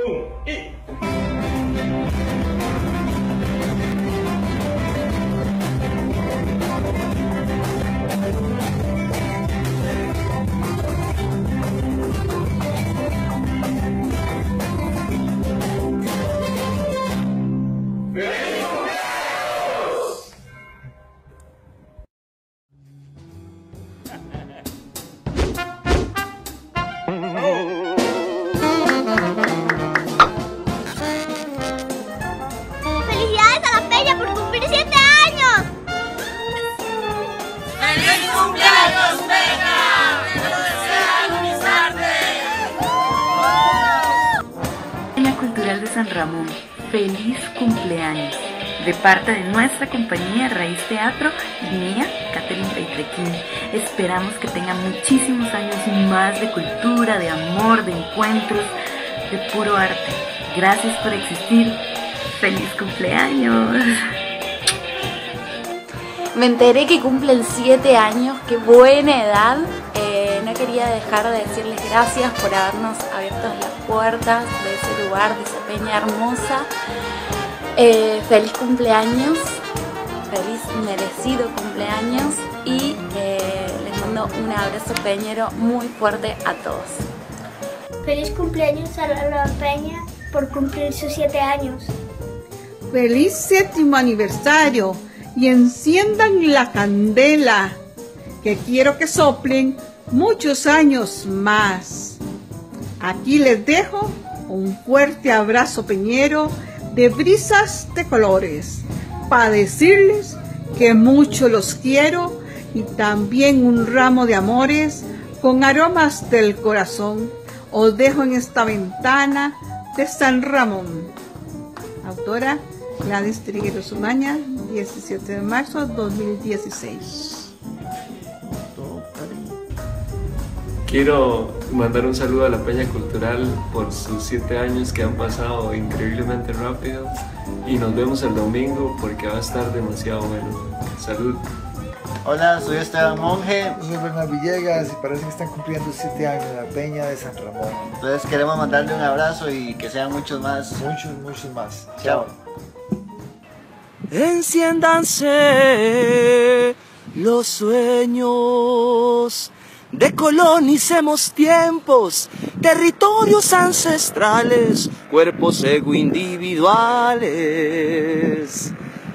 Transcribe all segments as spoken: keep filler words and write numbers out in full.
Un, y... Cultural de San Ramón, feliz cumpleaños de parte de nuestra compañía Raíz Teatro y mía, Catherine Peitrequín. Esperamos que tengan muchísimos años más de cultura, de amor, de encuentros, de puro arte. Gracias por existir. ¡Feliz cumpleaños! Me enteré que cumplen siete años, qué buena edad. Eh, no quería dejar de decirles gracias por habernos abierto las puertas de ese lugar, de esa peña hermosa. Eh, feliz cumpleaños, feliz merecido cumpleaños y eh, les mando un abrazo peñero muy fuerte a todos. Feliz cumpleaños a la peña por cumplir sus siete años. Feliz séptimo aniversario y enciendan la candela, que quiero que soplen muchos años más. Aquí les dejo un fuerte abrazo peñero de brisas de colores, para decirles que mucho los quiero y también un ramo de amores con aromas del corazón. Os dejo en esta ventana de San Ramón. Autora Gladys Trigueros Umaña, diecisiete de marzo de dos mil dieciséis. Quiero mandar un saludo a la Peña Cultural por sus siete años que han pasado increíblemente rápido y nos vemos el domingo porque va a estar demasiado bueno. Salud. Hola, soy Esteban Monje. Soy Bernal Villegas y parece que están cumpliendo siete años en la Peña de San Ramón. Entonces queremos mandarle un abrazo y que sean muchos más. Muchos, muchos más. Chao. Enciéndanse los sueños, decolonicemos tiempos, territorios ancestrales, cuerpos ego individuales.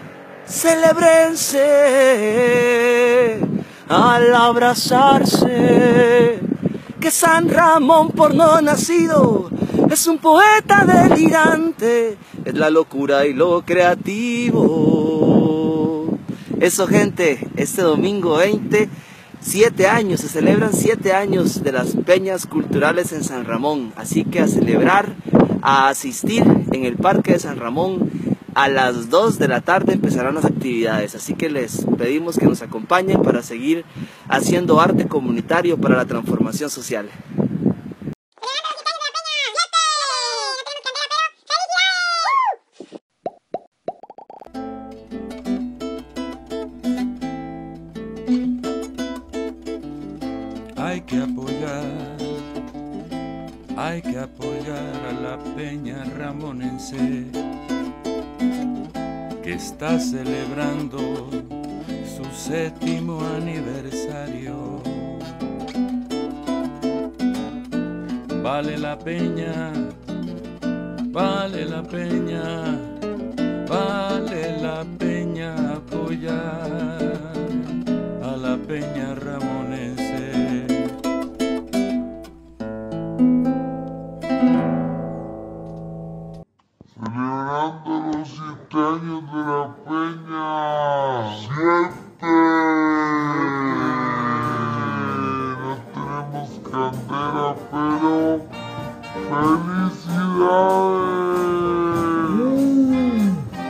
Celébrense al abrazarse, que San Ramón por no nacido es un poeta delirante, es la locura y lo creativo. Eso, gente, este domingo veinte, siete años, se celebran siete años de las peñas culturales en San Ramón, así que a celebrar, a asistir en el Parque de San Ramón. A las dos de la tarde empezarán las actividades, así que les pedimos que nos acompañen para seguir haciendo arte comunitario para la transformación social. Hay que apoyar, hay que apoyar a la peña ramonense, que está celebrando su séptimo aniversario. Vale la peña, vale la peña, vale la peña apoyar a la peña ramonense. Celebrando los siete años de la peña. ¡Siete! No tenemos candela, pero ¡felicidades! Mm.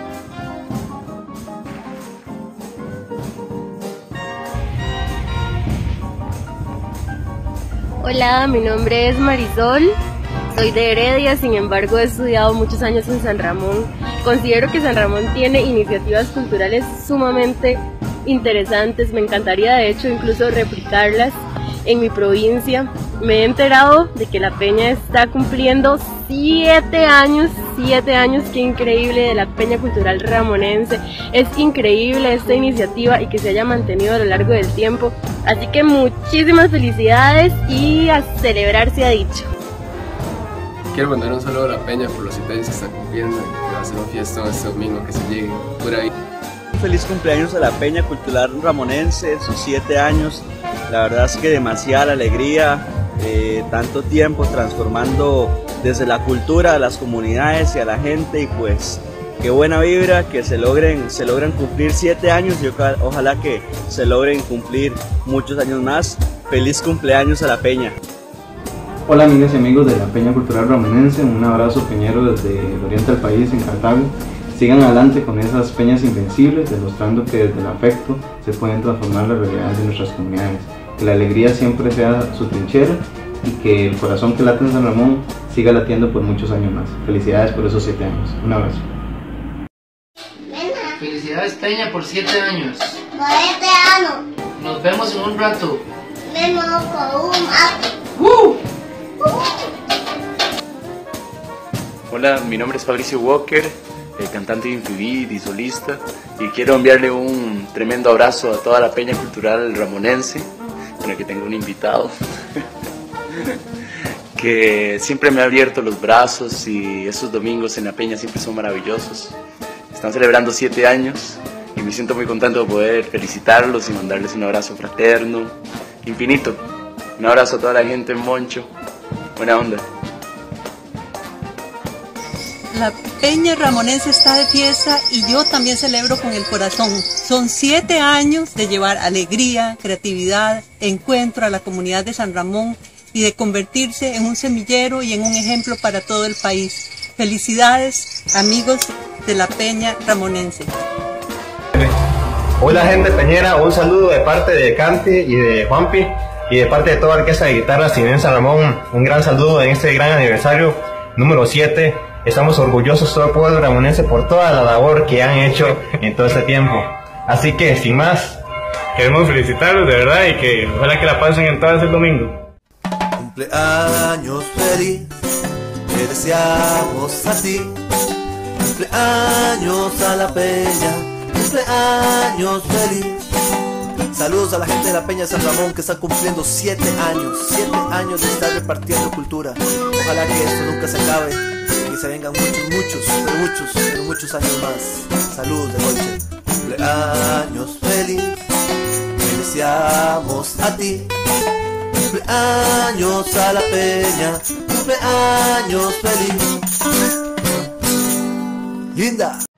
Hola, mi nombre es Marisol. Soy de Heredia, sin embargo he estudiado muchos años en San Ramón. Considero que San Ramón tiene iniciativas culturales sumamente interesantes, me encantaría de hecho incluso replicarlas. en mi provincia, me he enterado de que la peña está cumpliendo siete años, siete años, qué increíble, de la Peña Cultural Ramonense. Es increíble esta iniciativa y que se haya mantenido a lo largo del tiempo. Así que muchísimas felicidades y a celebrar se ha dicho. Quiero mandar un saludo a la peña por los siete años que está cumpliendo y que va a ser un fiestón este domingo que se llegue por ahí. Feliz cumpleaños a la Peña Cultural Ramonense, sus siete años. La verdad es que demasiada alegría, eh, tanto tiempo transformando desde la cultura a las comunidades y a la gente, y pues qué buena vibra que se logren, se logran cumplir siete años y ojalá, ojalá que se logren cumplir muchos años más. Feliz cumpleaños a la Peña. Hola amigas y amigos de la Peña Cultural Ramonense, un abrazo peñero desde el oriente del país, en Cartago. Sigan adelante con esas peñas invencibles, demostrando que desde el afecto se pueden transformar las realidades de nuestras comunidades. Que la alegría siempre sea su trinchera y que el corazón que late en San Ramón siga latiendo por muchos años más. Felicidades por esos siete años. Un abrazo. Felicidades Peña por siete años. Siete años. Nos vemos en un rato. Vemos con un ¡Uh! Hola, mi nombre es Fabricio Walker, eh, cantante de Infibid y solista, y quiero enviarle un tremendo abrazo a toda la Peña Cultural Ramonense, con el que tengo un invitado, que siempre me ha abierto los brazos, y esos domingos en la Peña siempre son maravillosos. Están celebrando siete años y me siento muy contento de poder felicitarlos y mandarles un abrazo fraterno, infinito. Un abrazo a toda la gente en Moncho. Buena onda. La Peña Ramonense está de fiesta y yo también celebro con el corazón. Son siete años de llevar alegría, creatividad, encuentro a la comunidad de San Ramón y de convertirse en un semillero y en un ejemplo para todo el país. Felicidades, amigos de la Peña Ramonense. Hola gente peñera, un saludo de parte de Canti y de Juanpi y de parte de toda la orquesta de guitarras Cine San Ramón. Un gran saludo en este gran aniversario número siete. Estamos orgullosos todo el pueblo ramonense por toda la labor que han hecho en todo este tiempo. Así que sin más, queremos felicitarlos de verdad y que ojalá que la pasen en todo el domingo. Cumpleaños feliz, te deseamos a ti. Cumpleaños a la Peña, cumpleaños feliz. Saludos a la gente de la Peña San Ramón que está cumpliendo siete años, siete años de estar repartiendo cultura. Ojalá que esto nunca se acabe y que se vengan muchos, muchos, pero muchos, pero muchos años más. Saludos de noche. Cumpleaños feliz, te deseamos a ti. Cumpleaños a la Peña, cumpleaños feliz. Linda.